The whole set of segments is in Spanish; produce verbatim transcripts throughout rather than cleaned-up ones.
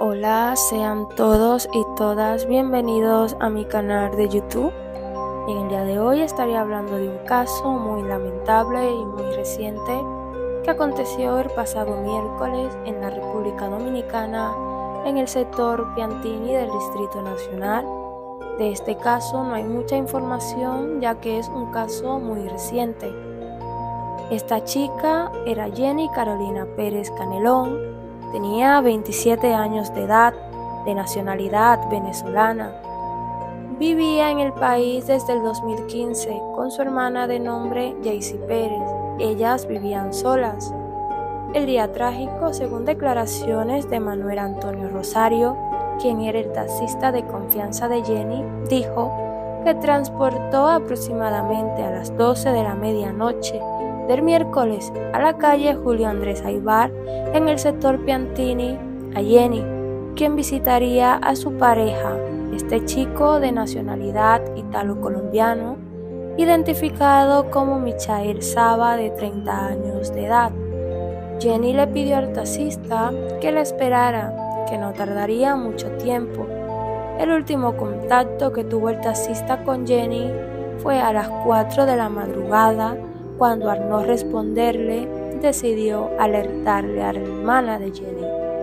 Hola, sean todos y todas bienvenidos a mi canal de YouTube. En el día de hoy estaré hablando de un caso muy lamentable y muy reciente que aconteció el pasado miércoles en la República Dominicana, en el sector Piantini del Distrito Nacional. De este caso no hay mucha información, ya que es un caso muy reciente. Esta chica era Jenny Carolina Pérez Canelón. Tenía veintisiete años de edad, de nacionalidad venezolana. Vivía en el país desde el dos mil quince con su hermana de nombre Jaycee Pérez. Ellas vivían solas. El día trágico, según declaraciones de Manuel Antonio Rosario, quien era el taxista de confianza de Jenny, dijo que transportó aproximadamente a las doce de la medianoche del miércoles a la calle Julio Andrés Aybar en el sector Piantini a Jenny, quien visitaría a su pareja, este chico de nacionalidad italo-colombiano, identificado como Michael Saba, de treinta años de edad. Jenny le pidió al taxista que la esperara, que no tardaría mucho tiempo. El último contacto que tuvo el taxista con Jenny fue a las cuatro de la madrugada, cuando al no responderle, decidió alertarle a la hermana de Jenny.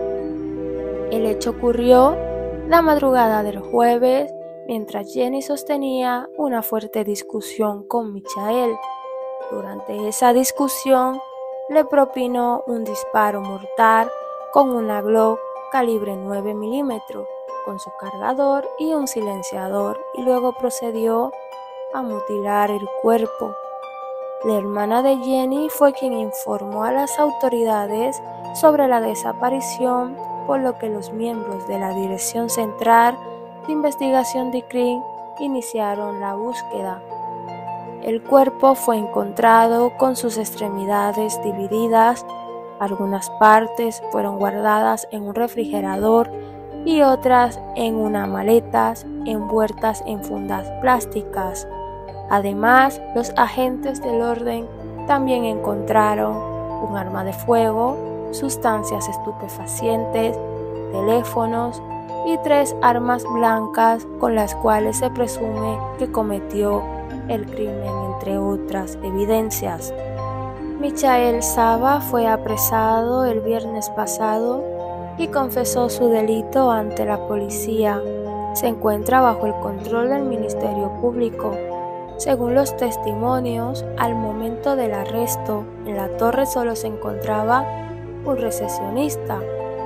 El hecho ocurrió la madrugada del jueves, mientras Jenny sostenía una fuerte discusión con Michael. Durante esa discusión, le propinó un disparo mortal con una Glock calibre nueve milímetros, con su cargador y un silenciador, y luego procedió a mutilar el cuerpo. La hermana de Jenny fue quien informó a las autoridades sobre la desaparición, por lo que los miembros de la Dirección Central de Investigación de Crimen iniciaron la búsqueda. El cuerpo fue encontrado con sus extremidades divididas, algunas partes fueron guardadas en un refrigerador y otras en unas maletas envueltas en fundas plásticas. Además, los agentes del orden también encontraron un arma de fuego, sustancias estupefacientes, teléfonos y tres armas blancas con las cuales se presume que cometió el crimen, entre otras evidencias. Michael Saba fue apresado el viernes pasado y confesó su delito ante la policía. Se encuentra bajo el control del Ministerio Público. Según los testimonios, al momento del arresto, en la torre solo se encontraba un recepcionista.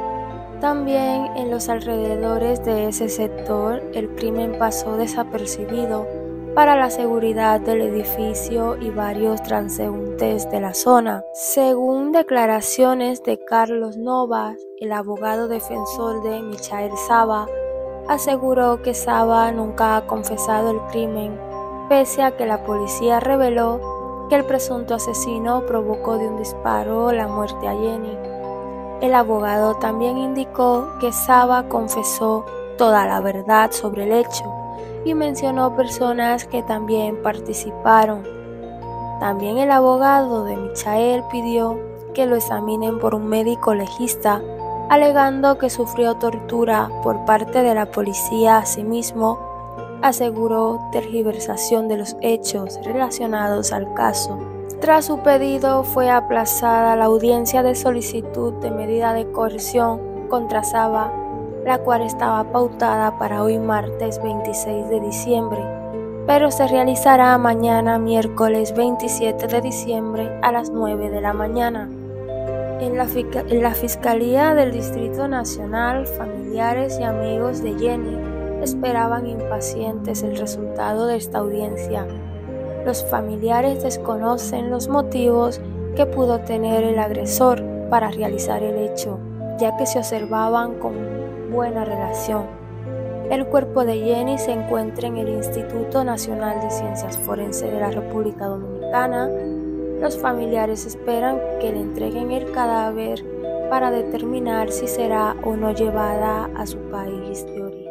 También en los alrededores de ese sector, el crimen pasó desapercibido para la seguridad del edificio y varios transeúntes de la zona. Según declaraciones de Carlos Novas, el abogado defensor de Michael Saba, aseguró que Saba nunca ha confesado el crimen, pese a que la policía reveló que el presunto asesino provocó de un disparo la muerte a Jenny. El abogado también indicó que Saba confesó toda la verdad sobre el hecho y mencionó personas que también participaron. También el abogado de Michael pidió que lo examinen por un médico legista, alegando que sufrió tortura por parte de la policía. Asimismo, aseguró tergiversación de los hechos relacionados al caso. Tras su pedido, fue aplazada la audiencia de solicitud de medida de coerción contra Saba, la cual estaba pautada para hoy martes veintiséis de diciembre, pero se realizará mañana miércoles veintisiete de diciembre a las nueve de la mañana. En la, en la Fiscalía del Distrito Nacional, familiares y amigos de Jenny esperaban impacientes el resultado de esta audiencia. Los familiares desconocen los motivos que pudo tener el agresor para realizar el hecho, ya que se observaban con buena relación. El cuerpo de Jenny se encuentra en el Instituto Nacional de Ciencias Forenses de la República Dominicana. Los familiares esperan que le entreguen el cadáver para determinar si será o no llevada a su país de origen.